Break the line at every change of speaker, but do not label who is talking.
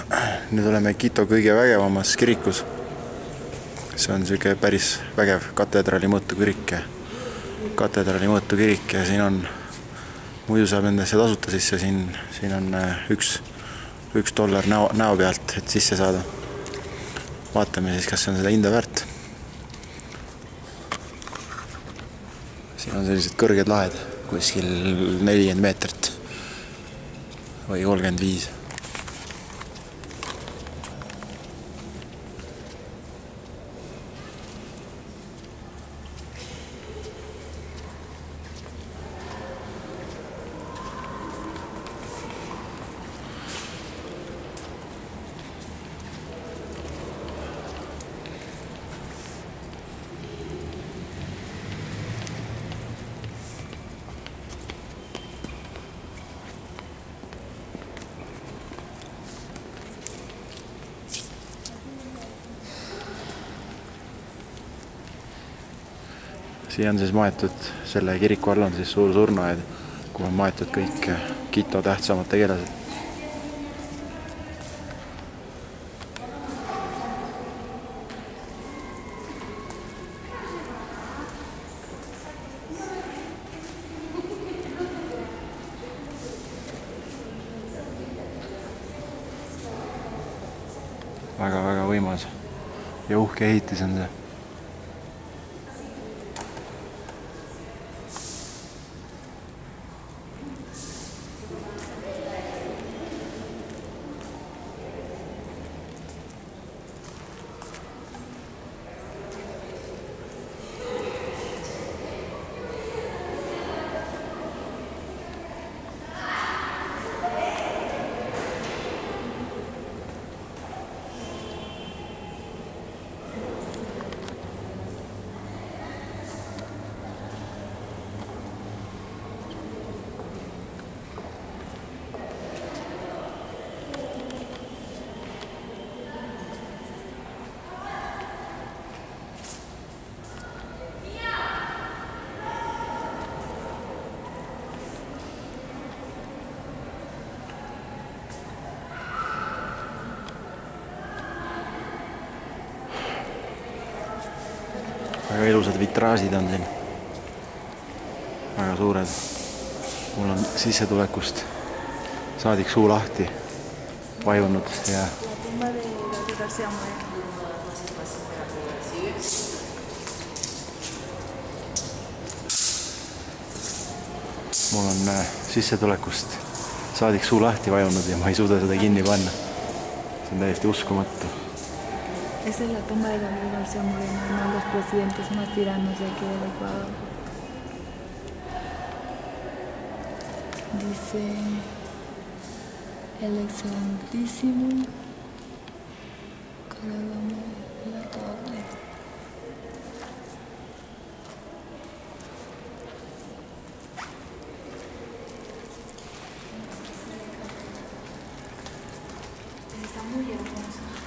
Nüüd oleme Quito kõige vägevamas kirikus. See on selline päris vägev katedraali mõõtu kirik ja siin on, muidu saab endasse tasuta sisse, siin on $1 näo pealt, et sisse saada. Vaatame siis, kas see on seda hinda väärt. Siin on sellised kõrged lahed, kuskil 40 meetrit või 35. Siia on siis maetud, selle kiriku all on siis suur surnuaed, kuhu on maetud kõik Quito tähtsamad tegelased. Väga võimas ja uhke ehitis on see. Väga ilusad vitraažid on siin, väga suured. Mul on sissetulekust saadik suu lahti vajunud ja mul on sissetulekust saadik suu lahti vajunud ja ma ei suuda seda kinni panna. See on täiesti uskumatu.
Esa es la tumba de Gabriel García Moreno, uno de los presidentes más tiranos de aquí del Ecuador. Dice el excelentísimo Carabamo de la Torre. Está muy hermoso.